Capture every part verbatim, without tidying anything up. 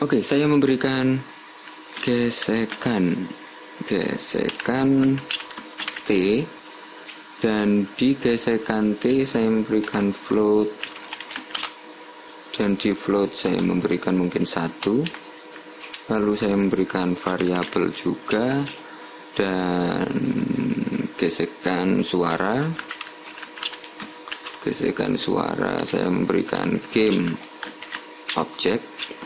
Oke, saya memberikan gesekan gesekan T, dan di gesekan T saya memberikan float, dan di float saya memberikan mungkin satu, lalu saya memberikan variabel juga, dan gesekan suara gesekan suara saya memberikan game object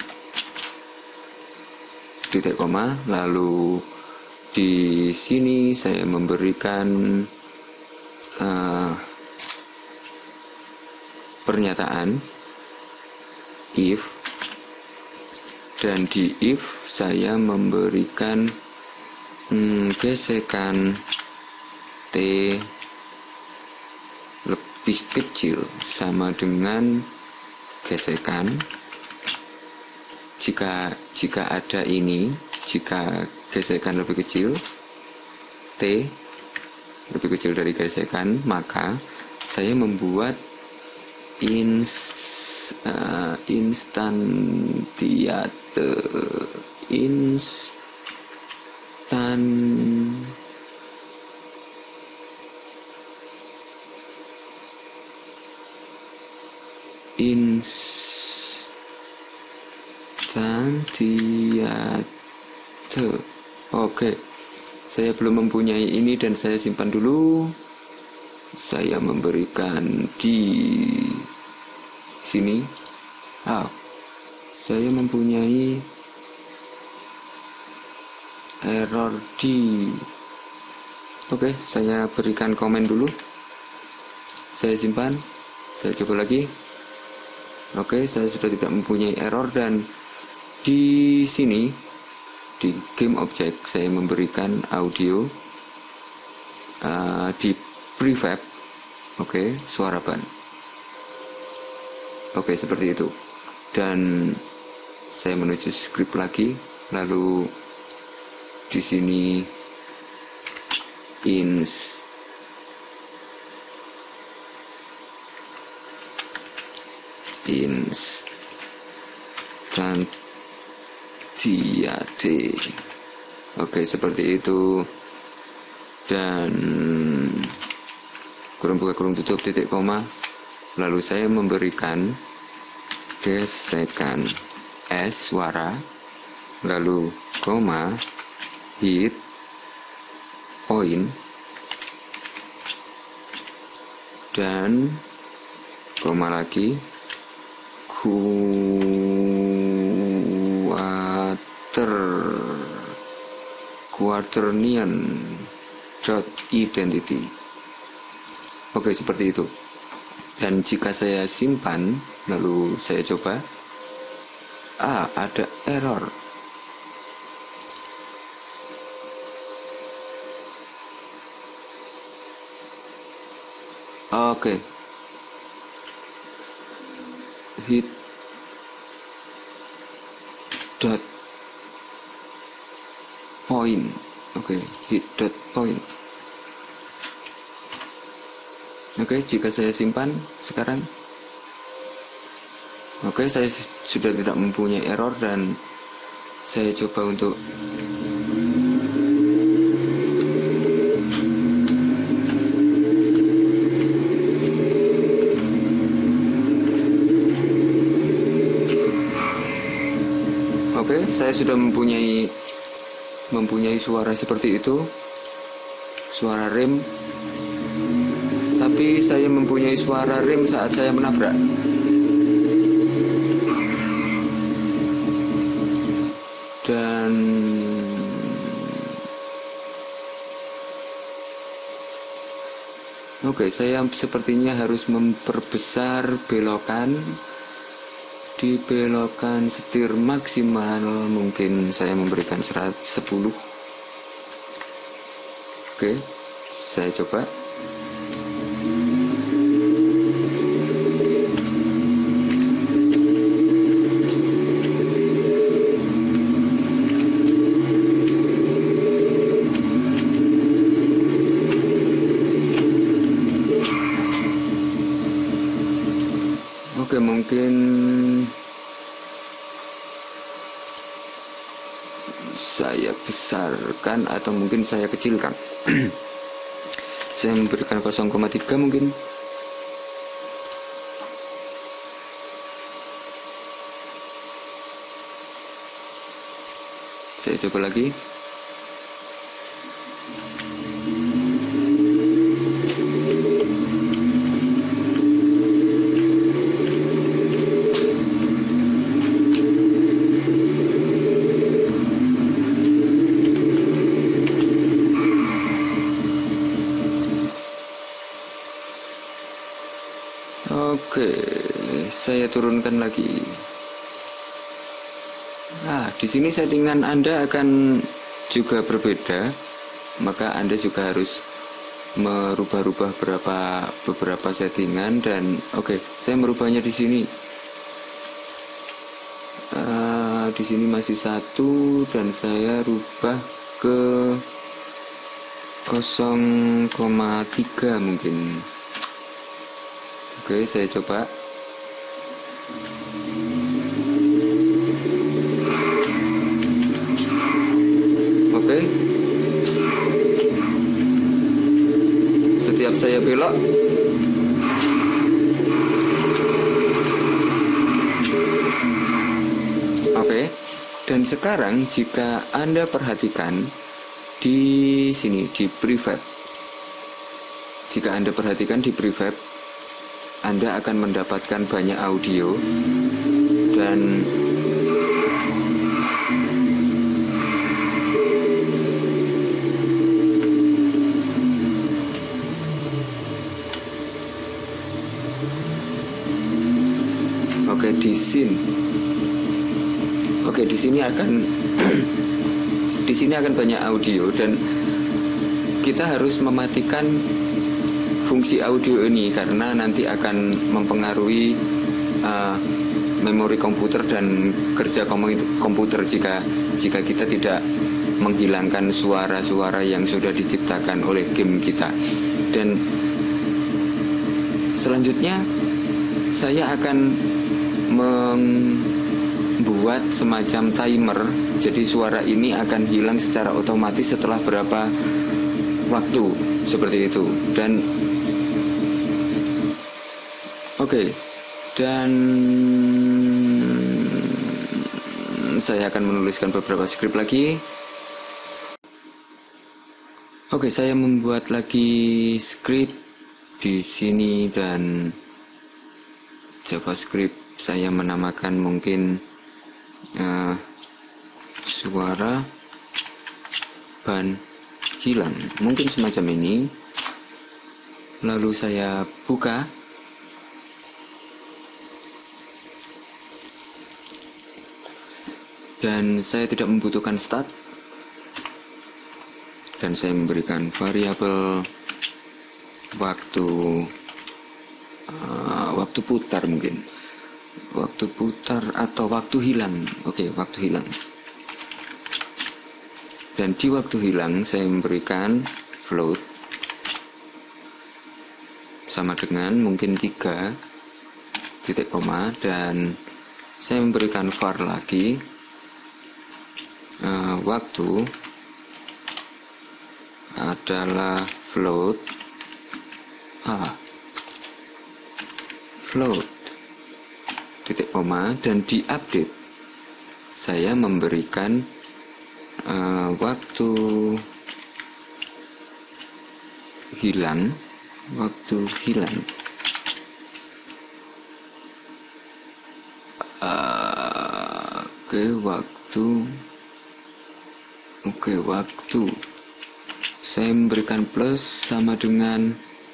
titik koma, lalu di sini saya memberikan uh, pernyataan if, dan di if saya memberikan hmm, gesekan T lebih kecil sama dengan gesekan jika jika ada ini, jika gesekan lebih kecil, T lebih kecil dari gesekan, maka saya membuat ins uh, instantiate instan instantiate. Oke, saya belum mempunyai ini dan saya simpan dulu. Saya memberikan di sini. Ah, saya mempunyai error di. Oke, saya berikan komen dulu. Saya simpan. Saya coba lagi. Oke, saya sudah tidak mempunyai error, dan di sini di game object saya memberikan audio uh, di prefab. Oke, suara ban. Oke, seperti itu. Dan saya menuju script lagi, lalu di sini ins instantiate. Oke, seperti itu. Dan kurung buka kurung tutup titik koma, lalu saya memberikan gesekan S suara, lalu koma hit point, dan koma lagi quarter quaternion dot identity. Oke, seperti itu. Dan jika saya simpan lalu saya coba, ah, ada error. Oke, hit dot point. Oke, hit dot point. Oke, jika saya simpan sekarang, oke, saya sudah tidak mempunyai error, dan saya coba untuk oke, saya sudah mempunyai mempunyai suara seperti itu, suara rem. Tapi saya mempunyai suara rem saat saya menabrak. Dan oke, saya sepertinya harus memperbesar belokan. Di belokan setir maksimal mungkin saya memberikan seratus sepuluh. Oke, saya coba. Oke, mungkin besarkan atau mungkin saya kecilkan. Saya memberikan nol koma tiga mungkin. Saya coba lagi. Oke, saya turunkan lagi. Nah, di sini settingan Anda akan juga berbeda, maka Anda juga harus merubah-rubah beberapa beberapa settingan. Dan oke, saya merubahnya di sini. Uh, di sini masih satu dan saya rubah ke nol koma tiga mungkin. Oke, saya coba. Oke. Setiap saya belok, oke. Dan sekarang jika Anda perhatikan di sini di prefab, jika Anda perhatikan di prefab, Anda akan mendapatkan banyak audio dan oke di sini, oke di sini akan di sini akan banyak audio dan kita harus mematikan fungsi audio ini karena nanti akan mempengaruhi uh, memori komputer dan kerja komputer jika jika kita tidak menghilangkan suara-suara yang sudah diciptakan oleh game kita. Dan selanjutnya saya akan membuat semacam timer, jadi suara ini akan hilang secara otomatis setelah berapa waktu, seperti itu. Dan oke, okay. Dan saya akan menuliskan beberapa skrip lagi. Oke, okay, saya membuat lagi skrip di sini dan JavaScript saya menamakan mungkin uh, suara ban hilang, mungkin semacam ini. Lalu saya buka. Dan saya tidak membutuhkan stat. Dan saya memberikan variabel waktu uh, waktu putar mungkin. Waktu putar atau waktu hilang. Oke, waktu hilang. Dan di waktu hilang saya memberikan float sama dengan mungkin tiga titik koma, dan saya memberikan var lagi. Uh, waktu adalah float ah, float titik koma, dan di update saya memberikan uh, waktu hilang waktu hilang uh, oke okay, waktu Oke, waktu saya memberikan plus sama dengan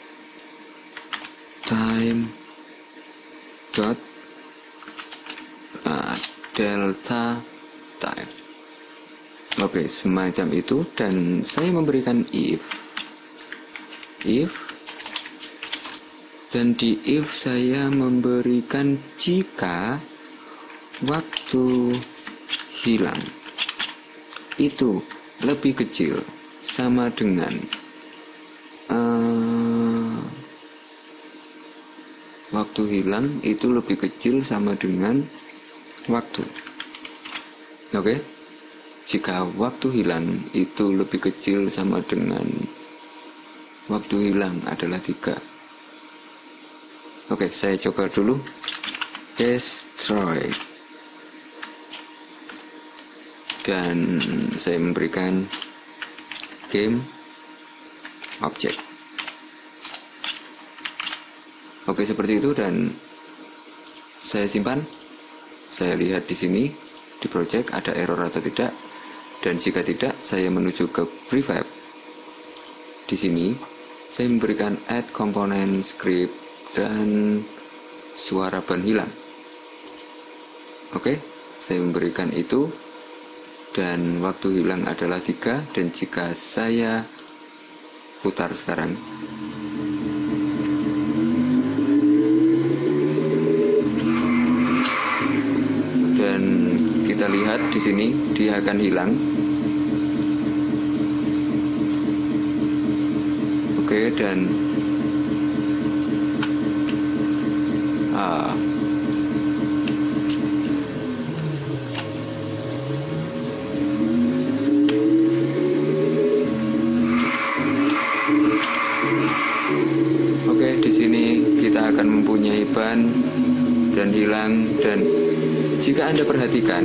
time dot uh, delta time. Oke, semacam itu. Dan saya memberikan if if dan di if saya memberikan jika waktu hilang itu lebih kecil sama dengan uh, waktu hilang itu lebih kecil sama dengan waktu. Oke, jika waktu hilang itu lebih kecil sama dengan waktu hilang adalah tiga. Oke, saya coba dulu. Destroy. Dan saya memberikan game object. Oke, seperti itu, dan saya simpan. Saya lihat di sini di project ada error atau tidak, dan jika tidak saya menuju ke prefab. Di sini saya memberikan add component script dan suara ban hilang. Oke, saya memberikan itu, dan waktu hilang adalah tiga. Dan jika saya putar sekarang, dan kita lihat di sini dia akan hilang. Oke, dan ah, oke, di sini kita akan mempunyai ban dan hilang. Dan jika Anda perhatikan,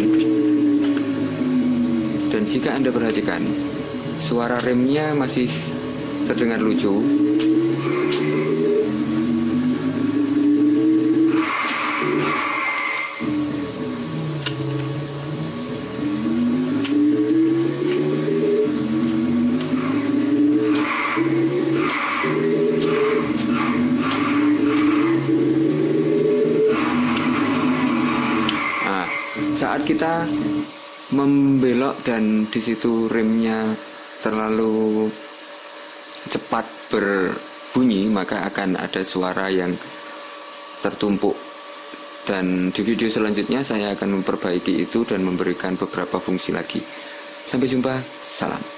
dan jika Anda perhatikan, suara remnya masih terdengar lucu. Saat kita membelok dan di situ remnya terlalu cepat berbunyi, maka akan ada suara yang tertumpuk. Dan di video selanjutnya saya akan memperbaiki itu dan memberikan beberapa fungsi lagi. Sampai jumpa, salam.